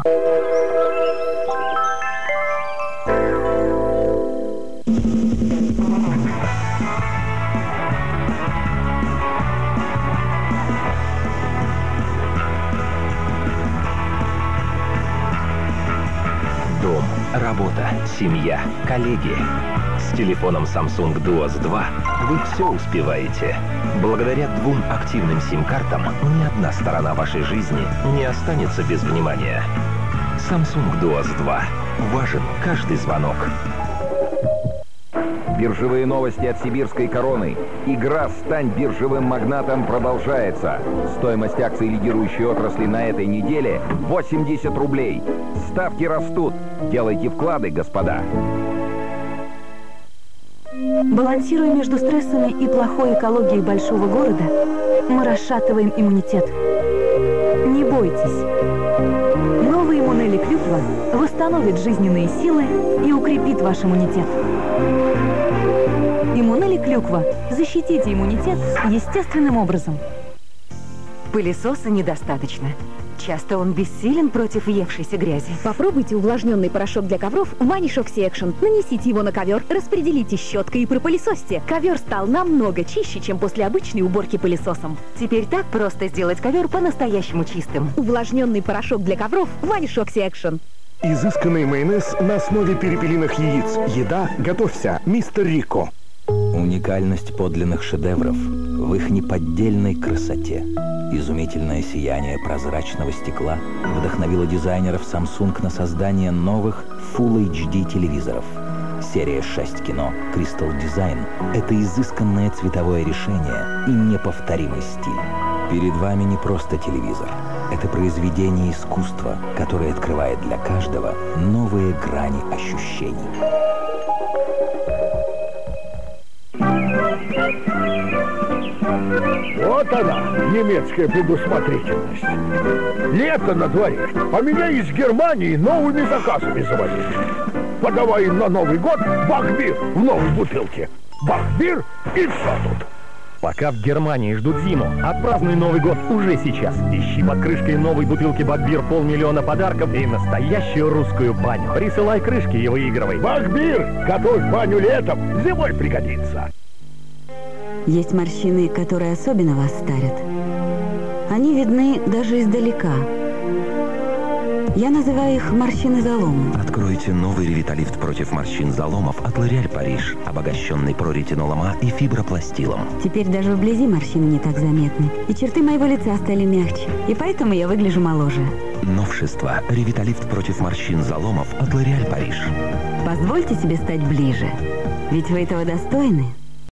Дом, работа, семья, коллеги. С телефоном Samsung Duos 2 вы все успеваете. Благодаря 2 активным сим-картам ни одна сторона вашей жизни не останется без внимания. Samsung Duos 2. Важен каждый звонок. Биржевые новости от Сибирской короны. Игра «Стань биржевым магнатом» продолжается. Стоимость акций лидирующей отрасли на этой неделе – 80 рублей. Ставки растут. Делайте вклады, господа. Балансируя между стрессами и плохой экологией большого города, мы расшатываем иммунитет. Не бойтесь. Новый Иммунели Клюква восстановит жизненные силы и укрепит ваш иммунитет. Иммунели Клюква. Защитите иммунитет естественным образом. Пылесоса недостаточно. Часто он бессилен против въевшейся грязи. Попробуйте увлажненный порошок для ковров Vanish Oxy Action. Нанесите его на ковер, распределите щеткой и пропылесосьте. Ковер стал намного чище, чем после обычной уборки пылесосом. Теперь так просто сделать ковер по-настоящему чистым. Увлажненный порошок для ковров Vanish Oxy Action. Изысканный майонез на основе перепелиных яиц. Еда, готовься, мистер Рико. Уникальность подлинных шедевров в их неподдельной красоте. Изумительное сияние прозрачного стекла вдохновило дизайнеров Samsung на создание новых Full HD телевизоров. Серия 6 кино Crystal Design – это изысканное цветовое решение и неповторимый стиль. Перед вами не просто телевизор. Это произведение искусства, которое открывает для каждого новые грани ощущений. Вот она, немецкая предусмотрительность. Лето на дворе, а меня из Германии новыми заказами завозили. Подавай им на Новый год бахбир в новой бутылке. Бахбир и все тут. Пока в Германии ждут зиму, отпразднуй Новый год уже сейчас. Ищи под крышкой новой бутылки Бахбир 500 000 подарков и настоящую русскую баню. Присылай крышки и выигрывай. Бахбир! Готовь баню летом, зимой пригодится. Есть морщины, которые особенно вас старят. Они видны даже издалека. Я называю их морщины-заломы. Откройте новый ревиталифт против морщин-заломов от L'Oréal Париж, обогащенный проретинолом А и фибропластилом. Теперь даже вблизи морщины не так заметны. И черты моего лица стали мягче. И поэтому я выгляжу моложе. Новшество. Ревиталифт против морщин-заломов от L'Oréal Париж. Позвольте себе стать ближе. Ведь вы этого достойны.